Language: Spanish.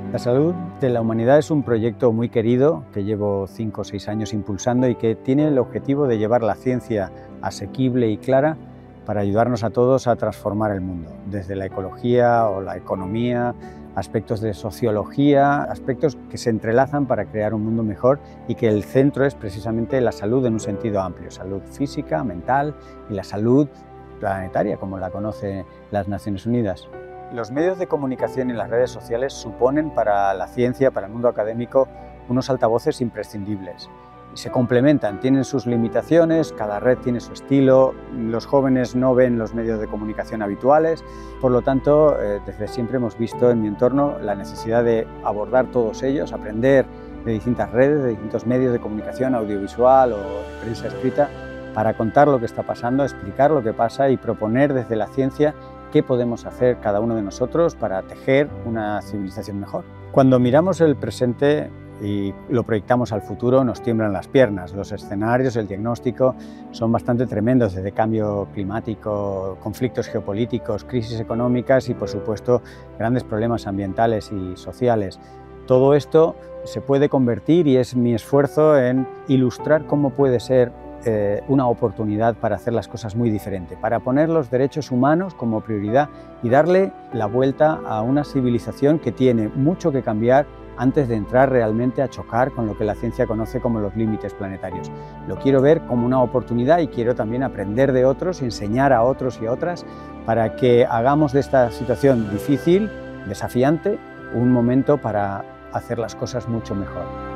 La salud de la humanidad es un proyecto muy querido que llevo 5 o 6 años impulsando y que tiene el objetivo de llevar la ciencia asequible y clara para ayudarnos a todos a transformar el mundo, desde la ecología o la economía, aspectos de sociología, aspectos que se entrelazan para crear un mundo mejor y que el centro es precisamente la salud en un sentido amplio, salud física, mental y la salud planetaria, como la conocen las Naciones Unidas. Los medios de comunicación y las redes sociales suponen para la ciencia, para el mundo académico, unos altavoces imprescindibles. Se complementan, tienen sus limitaciones, cada red tiene su estilo, los jóvenes no ven los medios de comunicación habituales, por lo tanto, desde siempre hemos visto en mi entorno la necesidad de abordar todos ellos, aprender de distintas redes, de distintos medios de comunicación audiovisual o de prensa escrita, para contar lo que está pasando, explicar lo que pasa y proponer desde la ciencia qué podemos hacer cada uno de nosotros para tejer una civilización mejor. Cuando miramos el presente y lo proyectamos al futuro, nos tiemblan las piernas. Los escenarios, el diagnóstico son bastante tremendos, desde cambio climático, conflictos geopolíticos, crisis económicas y, por supuesto, grandes problemas ambientales y sociales. Todo esto se puede convertir, y es mi esfuerzo, en ilustrar cómo puede ser una oportunidad para hacer las cosas muy diferente, para poner los derechos humanos como prioridad y darle la vuelta a una civilización que tiene mucho que cambiar antes de entrar realmente a chocar con lo que la ciencia conoce como los límites planetarios. Lo quiero ver como una oportunidad y quiero también aprender de otros y enseñar a otros y a otras para que hagamos de esta situación difícil, desafiante, un momento para hacer las cosas mucho mejor.